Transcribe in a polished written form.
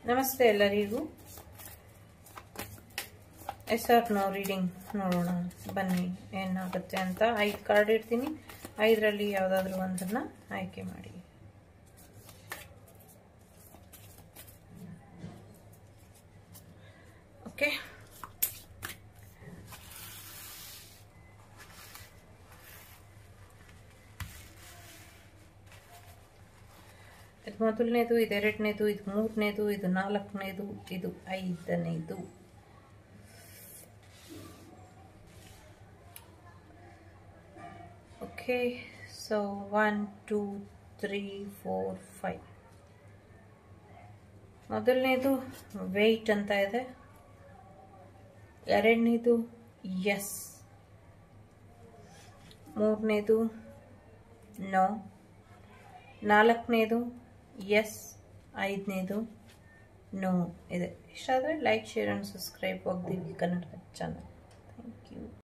ನಮಸ್ತೆ ಎಲ್ಲರಿಗೂ. S R no reading ನೋಡೋಣ ಬನ್ನಿ ಏನಾಗುತ್ತೆ ಅಂತ. 5 ಕಾರ್ಡ್ ಇಡ್ತೀನಿ, 5ರಲ್ಲಿ ಯಾವುದಾದ್ರೂ ಒಂದನ್ನು ಆಯ್ಕೆ ಮಾಡಿ. ಓಕೆ, ಇದು ಮೊದಲನೇದು, ಇದು ಎರಡನೇದು, ಇದು ಮೂರನೇದು, ಇದು ನಾಲ್ಕನೇದು, ಇದು 5ನೇದು. Okay, so 1 2 3 4 5. ಮೊದಲನೇದು ವೆಯ್ಟ್ ಅಂತ ಇದೆ, ಎರಡನೇದು ಎಸ್, ಮೂರನೇದು ನೋ, ನಾಲ್ಕನೇದು ಎಸ್, 5ನೇದು ನೋ ಇದೆ. ಇಷ್ಟ ಆದರೆ like, share and subscribe Vagdevi Kannada channel. Thank you.